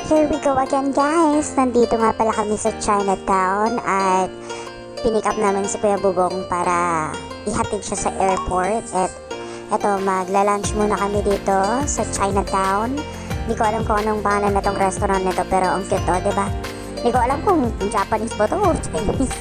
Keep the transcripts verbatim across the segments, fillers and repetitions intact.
Here we go again, guys. Nandito nga pala kami sa Chinatown at pinick up namin si Kuya Bugong para ihatid siya sa airport. At eto, magla-lunch muna kami dito sa Chinatown. Hindi ko alam kung anong pangalan na tong restaurant nito, pero ang cute, oh, diba? Hindi ko alam kung Japanese ba to o Chinese.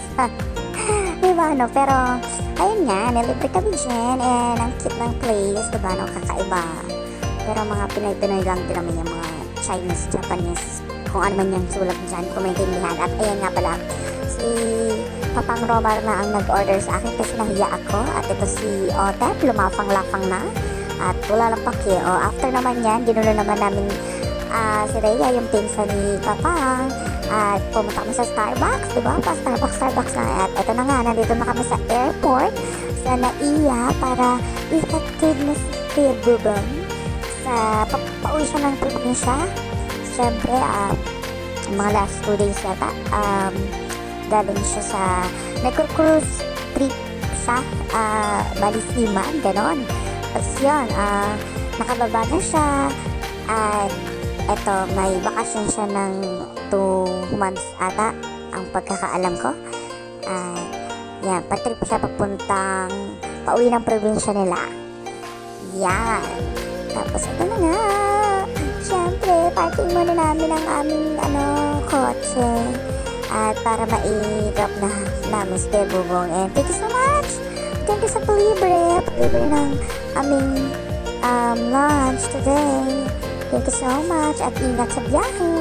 Diba, no? Pero, ayun nga, nilibre kami dyan and ang cute ng place, diba, no? Kakaiba. Pero mga Pinay-Pinoy lang din naman yung mga Chinese, Japanese, kung ano man yung sulat dyan, kung maintindihan. At ayan nga pala, si Papang Romar na ang nag-order sa akin kasi nahiya ako. At ito si Otep, lumafang-lafang na. At wala lang paki. O, after naman yan, ginulo naman namin uh, si Rhea, yung pinsa ni Papang. At pumunta kami sa Starbucks, diba? Pa Starbucks, Starbucks na. At ito na nga, nandito na kami sa airport sa Naiya para ihatid na si Kuya Bugong sa pa pauwi siya ng probinsya. Siyempre, uh, mga last two days yata, um, galing siya sa nagko-cruise trip siya, uh, Balisiman, ganon. Tapos yun, uh, nakababa na siya at eto, may bakasyon siya ng two months ata, ang pagkakaalam ko. Uh, yan, patrip siya papuntang pauwi ng probinsya nila. Yan. Tapos ito na nga, syempre, parking muna namin ang aming ano, kotse. At para ma-drop na namin si Kuya Bugong. And thank you so much! Thank you sa palibre. Palibre ng aming um, lunch today. Thank you so much. At ingat sa biyahe.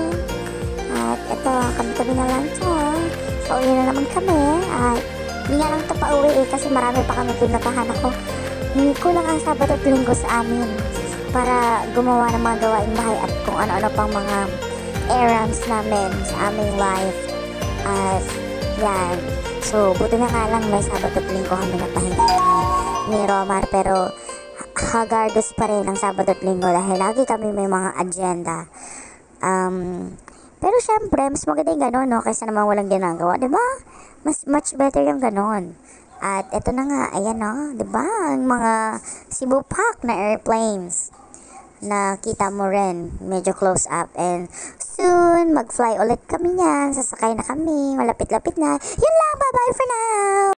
At ito, kami-kami na lang to. Pauwi na naman kami. At hindi nga lang ito pauwi eh, kasi marami pa kami pinatahan ako. Hindi ko lang ang Sabado at Linggo sa amin para gumawa ng mga gawaing bahay at kung ano-ano pang mga errands namin sa aming life. At yan, so buti na nga lang may Sabado at Linggo kami napahinga ni Romar, pero hagardos pa rin ang Sabado at Linggo dahil lagi kami may mga agenda. Um, pero syempre, mas maganda yung gano'n, no? Kaysa naman walang ginagawa, diba? Mas much better yung gano'n. At eto na nga, ayan o, diba? Ang mga Cebu Pac na airplanes. Nakita mo rin, medyo close up. And soon, mag-fly ulit kami niyan. Sasakay na kami, malapit-lapit na. Yun lang, bye-bye for now!